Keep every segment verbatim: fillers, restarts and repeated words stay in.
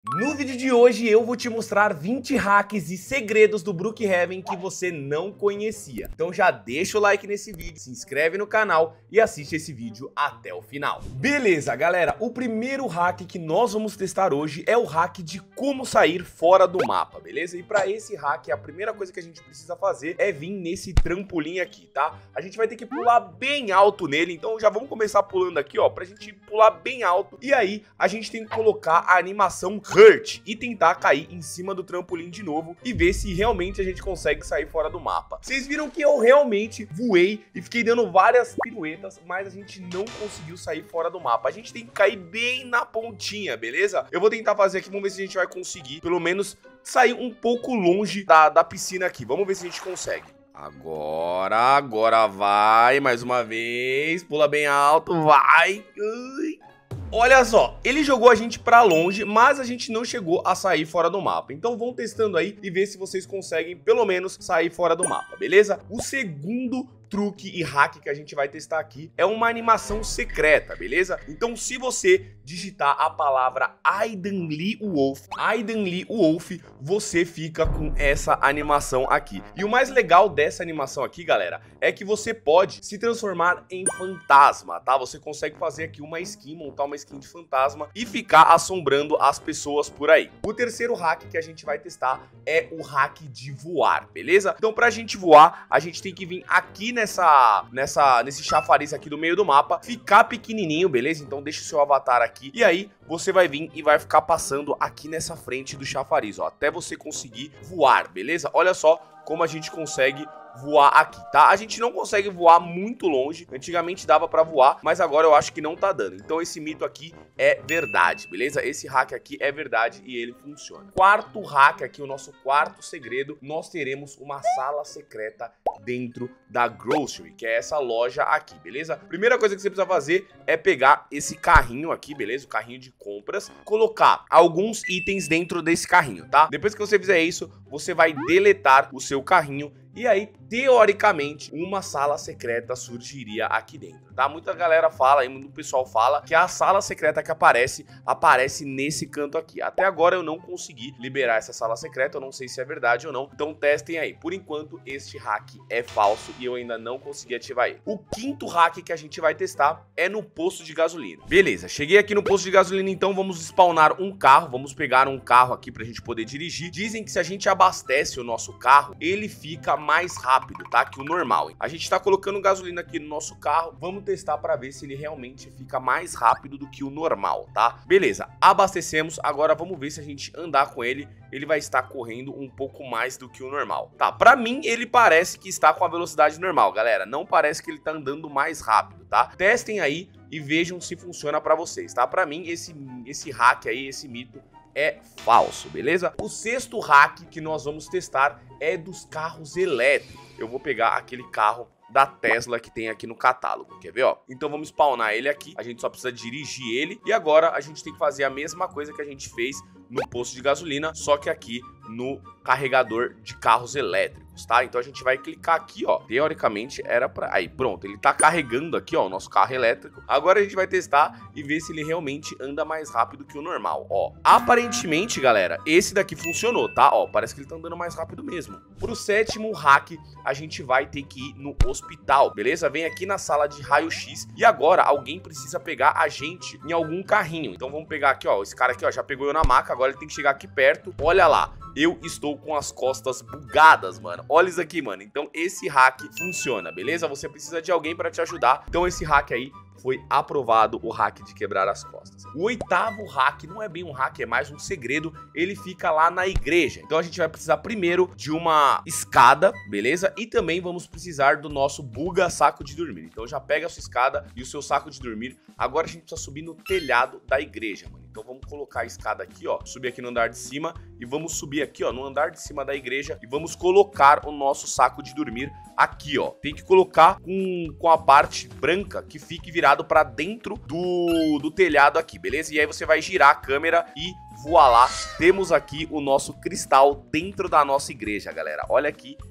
No vídeo de hoje eu vou te mostrar vinte hacks e segredos do Brookhaven que você não conhecia. Então já deixa o like nesse vídeo, se inscreve no canal e assiste esse vídeo até o final. Beleza, galera, o primeiro hack que nós vamos testar hoje é o hack de como sair fora do mapa, beleza? E para esse hack, a primeira coisa que a gente precisa fazer é vir nesse trampolim aqui, tá? A gente vai ter que pular bem alto nele, então já vamos começar pulando aqui, ó, pra gente pular bem alto. E aí a gente tem que colocar a animação Hurt e tentar cair em cima do trampolim de novo e ver se realmente a gente consegue sair fora do mapa. Vocês viram que eu realmente voei e fiquei dando várias piruetas, mas a gente não conseguiu sair fora do mapa. A gente tem que cair bem na pontinha, beleza? Eu vou tentar fazer aqui, vamos ver se a gente vai conseguir pelo menos sair um pouco longe da, da piscina aqui. Vamos ver se a gente consegue. Agora, agora vai, mais uma vez, pula bem alto, vai. Ai. Olha só, ele jogou a gente pra longe, mas a gente não chegou a sair fora do mapa. Então vão testando aí e ver se vocês conseguem pelo menos sair fora do mapa, beleza? O segundo truque e hack que a gente vai testar aqui é uma animação secreta, beleza? Então se você digitar a palavra Aiden Lee Wolf, Aiden Lee Wolf, você fica com essa animação aqui. E o mais legal dessa animação aqui, galera, é que você pode se transformar em fantasma, tá? Você consegue fazer aqui uma skin, montar uma skin de fantasma e ficar assombrando as pessoas por aí. O terceiro hack que a gente vai testar é o hack de voar, beleza? Então pra gente voar, a gente tem que vir aqui Nessa, nessa, nesse chafariz aqui do meio do mapa, ficar pequenininho, beleza? Então deixa o seu avatar aqui e aí você vai vir e vai ficar passando aqui nessa frente do chafariz, ó, até você conseguir voar, beleza? Olha só como a gente consegue voar aqui, tá? A gente não consegue voar muito longe, antigamente dava pra voar, mas agora eu acho que não tá dando. Então esse mito aqui é verdade, beleza? Esse hack aqui é verdade e ele funciona. Quarto hack aqui, o nosso quarto segredo, nós teremos uma sala secreta dentro da Grocery, que é essa loja aqui, beleza? Primeira coisa que você precisa fazer é pegar esse carrinho aqui, beleza? O carrinho de compras, colocar alguns itens dentro desse carrinho, tá? Depois que você fizer isso, você vai deletar o seu carrinho e aí, teoricamente, uma sala secreta surgiria aqui dentro, tá? Muita galera fala, aí muito pessoal fala que a sala secreta que aparece, aparece nesse canto aqui. Até agora eu não consegui liberar essa sala secreta, eu não sei se é verdade ou não, então testem aí. Por enquanto, este hack é falso e eu ainda não consegui ativar ele. O quinto hack que a gente vai testar é no posto de gasolina. Beleza, cheguei aqui no posto de gasolina, então vamos spawnar um carro, vamos pegar um carro aqui pra gente poder dirigir. Dizem que se a gente abastece o nosso carro, ele fica mais rápido, tá? Que o normal. A gente tá colocando gasolina aqui no nosso carro, vamos testar para ver se ele realmente fica mais rápido do que o normal, tá? Beleza, abastecemos, agora vamos ver se a gente andar com ele, ele vai estar correndo um pouco mais do que o normal. Tá, pra mim ele parece que está com a velocidade normal, galera, não parece que ele tá andando mais rápido, tá? Testem aí e vejam se funciona pra vocês, tá? Pra mim esse, esse hack aí, esse mito é falso, beleza? O sexto hack que nós vamos testar é dos carros elétricos. Eu vou pegar aquele carro da Tesla que tem aqui no catálogo, quer ver, ó? Então vamos spawnar ele aqui, a gente só precisa dirigir ele e agora a gente tem que fazer a mesma coisa que a gente fez no posto de gasolina, só que aqui no carregador de carros elétricos, tá? Então a gente vai clicar aqui, ó, teoricamente era pra... Aí, pronto, ele tá carregando aqui, ó, o nosso carro elétrico. Agora a gente vai testar e ver se ele realmente anda mais rápido que o normal, ó. Aparentemente, galera, esse daqui funcionou, tá? Ó, parece que ele tá andando mais rápido mesmo. Pro sétimo hack, a gente vai ter que ir no hospital, beleza? Vem aqui na sala de raio-x e agora alguém precisa pegar a gente em algum carrinho. Então vamos pegar aqui, ó, esse cara aqui, ó, já pegou eu na maca, agora ele tem que chegar aqui perto. Olha lá, eu estou com as costas bugadas, mano. Olha isso aqui, mano. Então esse hack funciona, beleza? Você precisa de alguém pra te ajudar. Então esse hack aí foi aprovado, o hack de quebrar as costas. O oitavo hack não é bem um hack, é mais um segredo. Ele fica lá na igreja. Então a gente vai precisar primeiro de uma escada, beleza? E também vamos precisar do nosso buga saco de dormir. Então já pega a sua escada e o seu saco de dormir. Agora a gente precisa subir no telhado da igreja, mano. Então vamos colocar a escada aqui, ó, subir aqui no andar de cima e vamos subir aqui, ó, no andar de cima da igreja e vamos colocar o nosso saco de dormir aqui, ó. Tem que colocar com, com a parte branca que fique virado para dentro do, do telhado aqui, beleza? E aí você vai girar a câmera e voilá, temos aqui o nosso cristal dentro da nossa igreja, galera. Olha aqui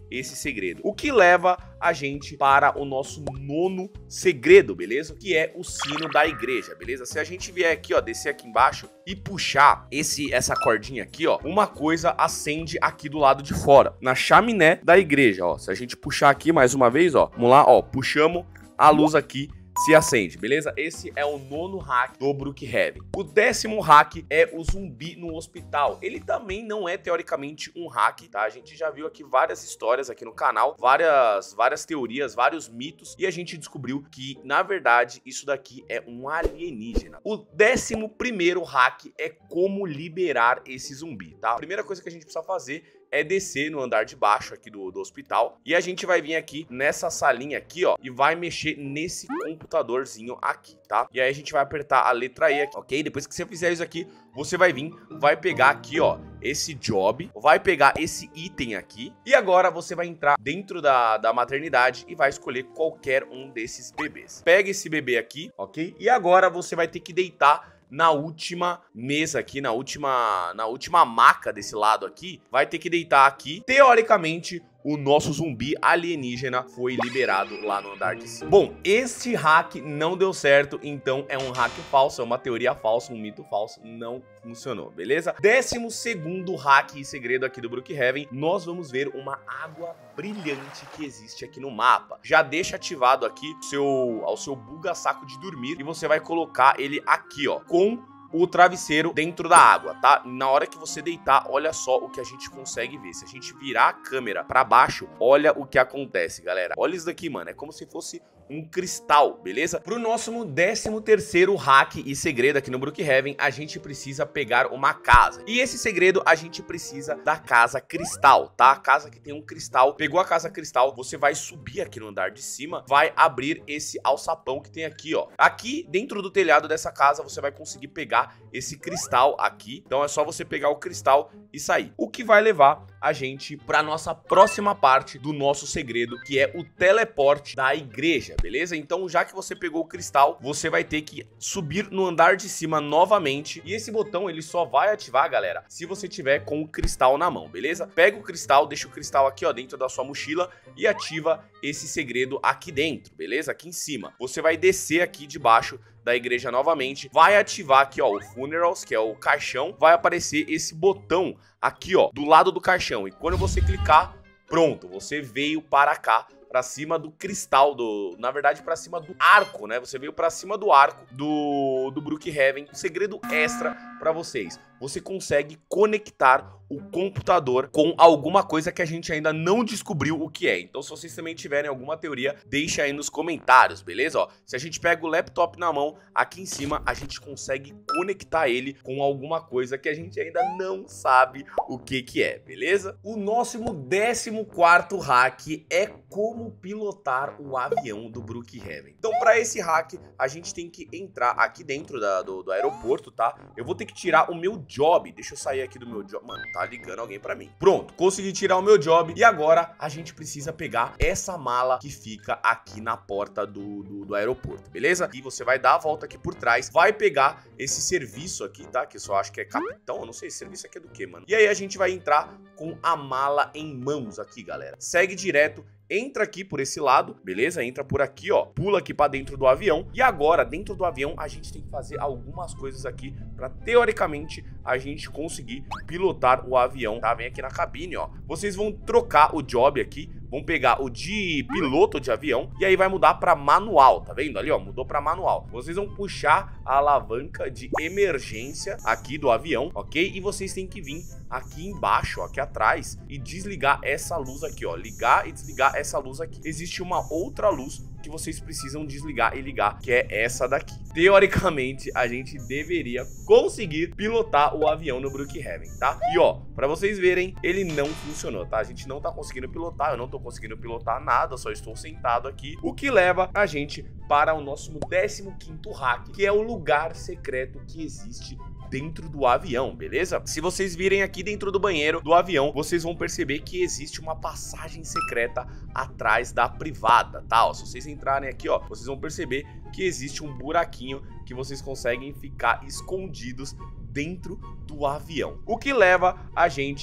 esse segredo. O que leva a gente para o nosso nono segredo, beleza? Que é o sino da igreja, beleza? Se a gente vier aqui, ó, descer aqui embaixo e puxar esse, essa cordinha aqui, ó, uma coisa acende aqui do lado de fora, na chaminé da igreja, ó. Se a gente puxar aqui mais uma vez, ó, vamos lá, ó, puxamos a luz aqui, se acende, beleza? Esse é o nono hack do Brookhaven. O décimo hack é o zumbi no hospital. Ele também não é teoricamente um hack, tá? A gente já viu aqui várias histórias aqui no canal, várias, várias teorias, vários mitos, e a gente descobriu que, na verdade, isso daqui é um alienígena. O décimo primeiro hack é como liberar esse zumbi, tá? A primeira coisa que a gente precisa fazer é descer no andar de baixo aqui do, do hospital, e a gente vai vir aqui nessa salinha aqui, ó, e vai mexer nesse computadorzinho aqui, tá? E aí a gente vai apertar a letra E aqui, ok? Depois que você fizer isso aqui, você vai vir, vai pegar aqui, ó, esse job, vai pegar esse item aqui, e agora você vai entrar dentro da, da maternidade e vai escolher qualquer um desses bebês. Pega esse bebê aqui, ok? E agora você vai ter que deitar na última mesa aqui, na última, na última maca desse lado aqui, vai ter que deitar aqui. Teoricamente, o nosso zumbi alienígena foi liberado lá no andar de cima. Bom, este hack não deu certo, então é um hack falso, é uma teoria falsa, um mito falso, não funcionou, beleza? Décimo segundo hack e segredo aqui do Brookhaven, nós vamos ver uma água brilhante que existe aqui no mapa. Já deixa ativado aqui o seu, ao seu buga-saco de dormir, e você vai colocar ele aqui, ó, com o travesseiro dentro da água, tá? Na hora que você deitar, olha só o que a gente consegue ver. Se a gente virar a câmera pra baixo, olha o que acontece, galera. Olha isso daqui, mano. É como se fosse um cristal, beleza? Pro nosso décimo terceiro hack e segredo aqui no Brookhaven, a gente precisa pegar uma casa. E esse segredo, a gente precisa da casa cristal, tá? A casa que tem um cristal. Pegou a casa cristal, você vai subir aqui no andar de cima, vai abrir esse alçapão que tem aqui, ó. Aqui, dentro do telhado dessa casa, você vai conseguir pegar esse cristal aqui. Então é só você pegar o cristal e sair. O que vai levar a gente pra nossa próxima parte do nosso segredo, que é o teleporte da igreja, beleza? Então, já que você pegou o cristal, você vai ter que subir no andar de cima novamente. E esse botão, ele só vai ativar, galera, se você tiver com o cristal na mão, beleza? Pega o cristal, deixa o cristal aqui, ó, dentro da sua mochila e ativa esse segredo aqui dentro, beleza? Aqui em cima. Você vai descer aqui de baixo da igreja novamente, vai ativar aqui, ó, o Funerals, que é o caixão, vai aparecer esse botão aqui, ó, do lado do caixão, e quando você clicar, pronto, você veio para cá, pra cima do cristal, do, na verdade pra cima do arco, né? Você veio pra cima do arco do, do Brookhaven. Um segredo extra pra vocês: você consegue conectar o computador com alguma coisa que a gente ainda não descobriu o que é. Então, se vocês também tiverem alguma teoria, deixa aí nos comentários, beleza? Ó, se a gente pega o laptop na mão, aqui em cima a gente consegue conectar ele com alguma coisa que a gente ainda não sabe o que que é, beleza? O nosso décimo quarto hack é como pilotar o avião do Brookhaven. Então, para esse hack, a gente tem que entrar aqui dentro da, do, do aeroporto, tá? Eu vou ter que tirar o meu job. Deixa eu sair aqui do meu job. Mano, tá ligando alguém pra mim. Pronto, consegui tirar o meu job. E agora a gente precisa pegar essa mala que fica aqui na porta do, do, do aeroporto, beleza? E você vai dar a volta aqui por trás, vai pegar esse serviço aqui, tá? Que eu só acho que é capitão, eu não sei, esse serviço aqui é do que, mano? E aí a gente vai entrar com a mala em mãos aqui, galera. Segue direto. Entra aqui por esse lado, beleza? Entra por aqui, ó. Pula aqui pra dentro do avião. E agora, dentro do avião, a gente tem que fazer algumas coisas aqui pra, teoricamente, a gente conseguir pilotar o avião, tá? Vem aqui na cabine, ó. Vocês vão trocar o job aqui. Vão pegar o de piloto de avião e aí vai mudar para manual, tá vendo ali, ó? Mudou para manual. Vocês vão puxar a alavanca de emergência aqui do avião, ok? E vocês têm que vir aqui embaixo, ó, aqui atrás, e desligar essa luz aqui, ó. Ligar e desligar essa luz aqui. Existe uma outra luz que vocês precisam desligar e ligar, que é essa daqui. Teoricamente, a gente deveria conseguir pilotar o avião no Brookhaven, tá? E ó, pra vocês verem, ele não funcionou, tá? A gente não tá conseguindo pilotar, eu não tô conseguindo pilotar nada, só estou sentado aqui, o que leva a gente para o nosso décimo quinto hack, que é o lugar secreto que existe dentro do avião, beleza? Se vocês virem aqui dentro do banheiro do avião, vocês vão perceber que existe uma passagem secreta atrás da privada, tá? Ó, se vocês entrarem aqui, ó, vocês vão perceber que existe um buraquinho que vocês conseguem ficar escondidos dentro do avião, o que leva a gente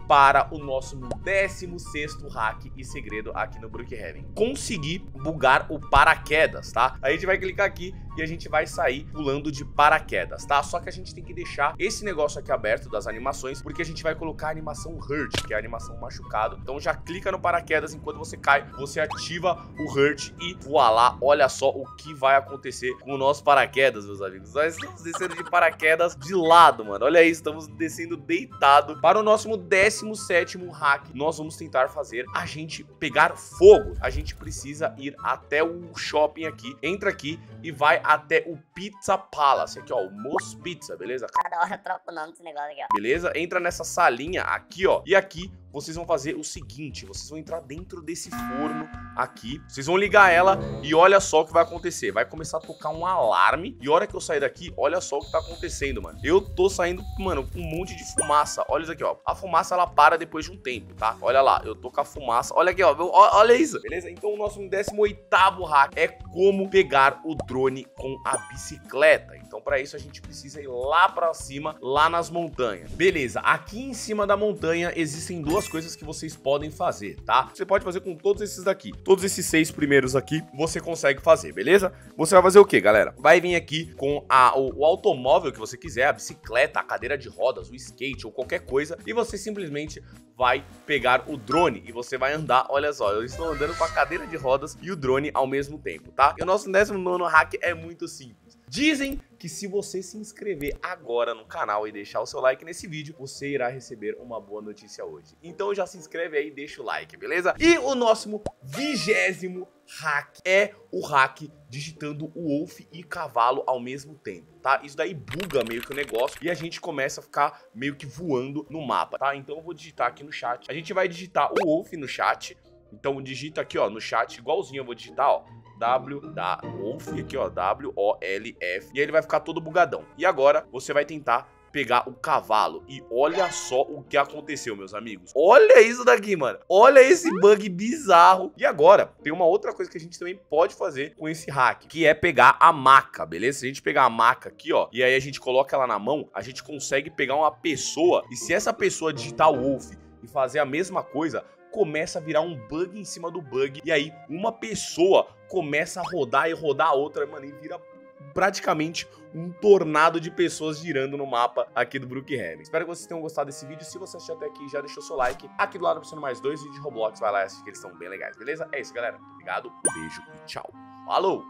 para o nosso décimo sexto hack e segredo aqui no Brookhaven. Conseguir bugar o paraquedas, tá? A gente vai clicar aqui e a gente vai sair pulando de paraquedas, tá? Só que a gente tem que deixar esse negócio aqui aberto das animações, porque a gente vai colocar a animação Hurt, que é a animação machucado. Então já clica no paraquedas enquanto você cai, você ativa o Hurt e voa lá. Olha só o que vai acontecer com o nosso paraquedas, meus amigos. Nós estamos descendo de paraquedas de lado, mano. Olha isso, estamos descendo deitado. Para o nosso décimo sétimo hack, nós vamos tentar fazer a gente pegar fogo. A gente precisa ir até o shopping aqui. Entra aqui e vai até o Pizza Palace. Aqui, ó, o Mo's Pizza, beleza? Cada hora eu troco o nome desse negócio aqui, ó. Beleza? Entra nessa salinha aqui, ó. E aqui vocês vão fazer o seguinte, vocês vão entrar dentro desse forno aqui, vocês vão ligar ela e olha só o que vai acontecer. Vai começar a tocar um alarme e a hora que eu sair daqui, olha só o que tá acontecendo, mano. Eu tô saindo, mano, com um monte de fumaça. Olha isso aqui, ó. A fumaça, ela para depois de um tempo, tá? Olha lá, eu tô com a fumaça. Olha aqui, ó. Olha isso, beleza? Então o nosso décimo oitavo hack é como pegar o drone com a bicicleta. Então pra isso a gente precisa ir lá pra cima, lá nas montanhas. Beleza, aqui em cima da montanha existem duas coisas que vocês podem fazer, tá? Você pode fazer com todos esses daqui. Todos esses seis primeiros aqui, você consegue fazer, beleza? Você vai fazer o que, galera? Vai vir aqui com a, o, o automóvel que você quiser, a bicicleta, a cadeira de rodas, o skate ou qualquer coisa, e você simplesmente vai pegar o drone e você vai andar. Olha só, eu estou andando com a cadeira de rodas e o drone ao mesmo tempo, tá? E o nosso décimo nono hack é muito simples. Dizem que se você se inscrever agora no canal e deixar o seu like nesse vídeo, você irá receber uma boa notícia hoje. Então já se inscreve aí e deixa o like, beleza? E o nosso vigésimo hack é o hack digitando o Wolf e cavalo ao mesmo tempo, tá? Isso daí buga meio que o negócio e a gente começa a ficar meio que voando no mapa, tá? Então eu vou digitar aqui no chat. A gente vai digitar o Wolf no chat. Então digita aqui, ó, no chat, igualzinho eu vou digitar, ó. W da Wolf, aqui ó, W O L F, e aí ele vai ficar todo bugadão. E agora você vai tentar pegar o cavalo e olha só o que aconteceu, meus amigos. Olha isso daqui, mano. Olha esse bug bizarro. E agora, tem uma outra coisa que a gente também pode fazer com esse hack, que é pegar a maca, beleza? Se a gente pegar a maca aqui, ó, e aí a gente coloca ela na mão, a gente consegue pegar uma pessoa, e se essa pessoa digitar o Wolf e fazer a mesma coisa, começa a virar um bug em cima do bug, e aí uma pessoa começa a rodar e rodar a outra, mano, e vira praticamente um tornado de pessoas girando no mapa aqui do Brookhaven. Espero que vocês tenham gostado desse vídeo. Se você assistiu até aqui, já deixou seu like. Aqui do lado aparecendo mais dois vídeos de Roblox, vai lá e assiste que eles são bem legais, beleza? É isso, galera. Muito obrigado, um beijo e tchau. Falou!